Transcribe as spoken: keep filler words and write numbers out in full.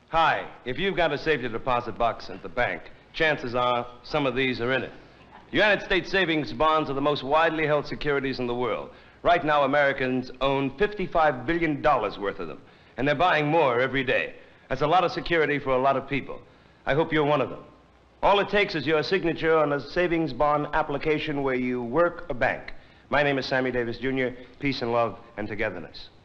Hi, if you've got a safety deposit box at the bank, chances are some of these are in it. United States savings bonds are the most widely held securities in the world. Right now, Americans own fifty-five billion dollars worth of them, and they're buying more every day. That's a lot of security for a lot of people. I hope you're one of them. All it takes is your signature on a savings bond application where you work a bank. My name is Sammy Davis, Junior Peace and love and togetherness.